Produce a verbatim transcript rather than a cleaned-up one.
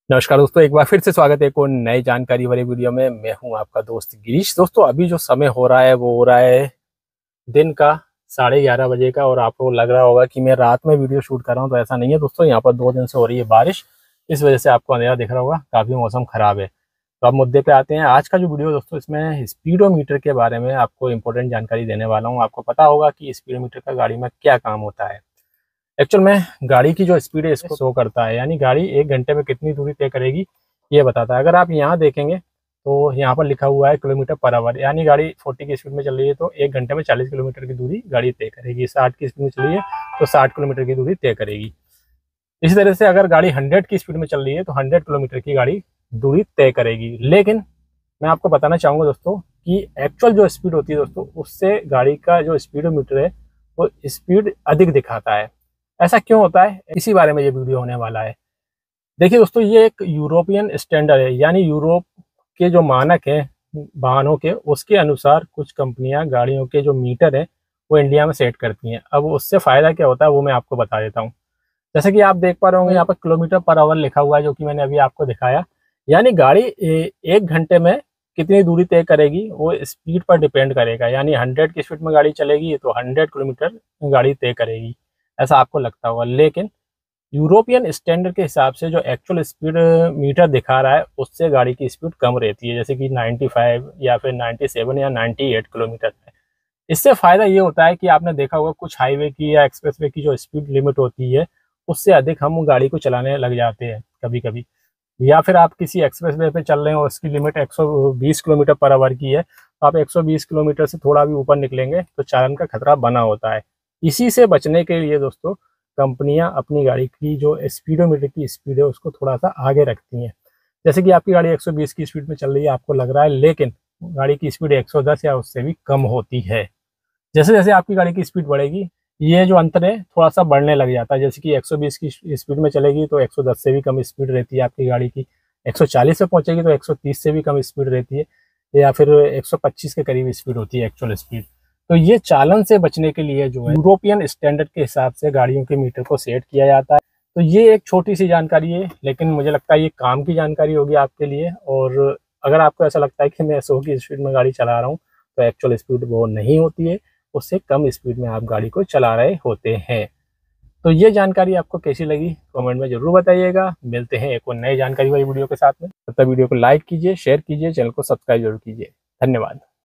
नमस्कार दोस्तों, एक बार फिर से स्वागत है एक और नई जानकारी वाली वीडियो में। मैं हूं आपका दोस्त गिरीश। दोस्तों, अभी जो समय हो रहा है वो हो रहा है दिन का साढ़े ग्यारह बजे का, और आपको लग रहा होगा कि मैं रात में वीडियो शूट कर रहा हूं, तो ऐसा नहीं है दोस्तों। यहाँ पर दो दिन से हो रही है बारिश, इस वजह से आपको अंधेरा दिख रहा होगा, काफ़ी मौसम खराब है। तो अब मुद्दे पे आते हैं। आज का जो वीडियो दोस्तों, इसमें स्पीडोमीटर के बारे में आपको इंपॉर्टेंट जानकारी देने वाला हूँ। आपको पता होगा कि स्पीडोमीटर का गाड़ी में क्या काम होता है। एक्चुअल में गाड़ी की जो स्पीड है इसको शो करता है, यानी गाड़ी एक घंटे में कितनी दूरी तय करेगी ये बताता है। अगर आप यहाँ देखेंगे तो यहाँ पर लिखा हुआ है किलोमीटर पर आवर, यानी गाड़ी चालीस की स्पीड में चल रही है तो एक घंटे में चालीस किलोमीटर की दूरी गाड़ी तय करेगी। साठ की स्पीड में चल रही है तो साठ किलोमीटर की दूरी तय करेगी। इसी तरह से अगर गाड़ी सौ की स्पीड में चल रही है तो सौ किलोमीटर की गाड़ी दूरी तय करेगी। लेकिन मैं आपको बताना चाहूँगा दोस्तों कि एक्चुअल जो स्पीड होती है दोस्तों, उससे गाड़ी का जो स्पीडोमीटर है वो स्पीड अधिक दिखाता है। ऐसा क्यों होता है, इसी बारे में ये वीडियो होने वाला है। देखिए दोस्तों, ये एक यूरोपियन स्टैंडर्ड है, यानी यूरोप के जो मानक हैं वाहनों के, उसके अनुसार कुछ कंपनियां गाड़ियों के जो मीटर है वो इंडिया में सेट करती हैं। अब उससे फ़ायदा क्या होता है वो मैं आपको बता देता हूँ। जैसे कि आप देख पा रहे होंगे यहाँ पर किलोमीटर पर आवर लिखा हुआ है, जो कि मैंने अभी आपको दिखाया। यानी गाड़ी ए- एक घंटे में कितनी दूरी तय करेगी वो स्पीड पर डिपेंड करेगा। यानी हंड्रेड की स्पीड में गाड़ी चलेगी तो हंड्रेड किलोमीटर गाड़ी तय करेगी, ऐसा आपको लगता होगा। लेकिन यूरोपियन स्टैंडर्ड के हिसाब से जो एक्चुअल स्पीड मीटर दिखा रहा है उससे गाड़ी की स्पीड कम रहती है, जैसे कि पचानवे या फिर सत्तानवे या अट्ठानवे किलोमीटर है। इससे फ़ायदा ये होता है कि आपने देखा होगा कुछ हाईवे की या एक्सप्रेसवे की जो स्पीड लिमिट होती है उससे अधिक हम गाड़ी को चलाने लग जाते हैं कभी कभी। या फिर आप किसी एक्सप्रेसवे पे चल रहे हैं और उसकी लिमिट एक सौ बीस किलोमीटर पर आवर की है, तो आप एक सौ बीस किलोमीटर से थोड़ा भी ऊपर निकलेंगे तो चालान का खतरा बना होता है। इसी से बचने के लिए दोस्तों कंपनियां अपनी गाड़ी की जो स्पीडोमीटर की स्पीड है उसको थोड़ा सा आगे रखती हैं। जैसे कि आपकी गाड़ी एक सौ बीस की स्पीड में चल रही है, आपको लग रहा है, लेकिन गाड़ी की स्पीड एक सौ दस या उससे भी कम होती है। जैसे जैसे आपकी गाड़ी की स्पीड बढ़ेगी ये जो अंतर है थोड़ा सा बढ़ने लग जाता है। जैसे कि एक सौ बीस की स्पीड में चलेगी तो एक सौ दस से भी कम स्पीड रहती है आपकी गाड़ी की। एक सौ चालीस पे पहुंचेगी तो एक सौ तीस से भी कम स्पीड रहती है, या फिर एक सौ पच्चीस के करीब स्पीड होती है एक्चुअल स्पीड। तो ये चालन से बचने के लिए जो है यूरोपियन स्टैंडर्ड के हिसाब से गाड़ियों के मीटर को सेट किया जाता है। तो ये एक छोटी सी जानकारी है, लेकिन मुझे लगता है ये काम की जानकारी होगी आपके लिए। और अगर आपको ऐसा लगता है कि मैं सौ की स्पीड में गाड़ी चला रहा हूँ तो एक्चुअल स्पीड वो नहीं होती है, उससे कम स्पीड में आप गाड़ी को चला रहे होते हैं। तो ये जानकारी आपको कैसी लगी कमेंट में जरूर बताइएगा। मिलते हैं एक और नई जानकारी वाली वीडियो के साथ में। तब तक वीडियो को लाइक कीजिए, शेयर कीजिए, चैनल को सब्सक्राइब जरूर कीजिए। धन्यवाद।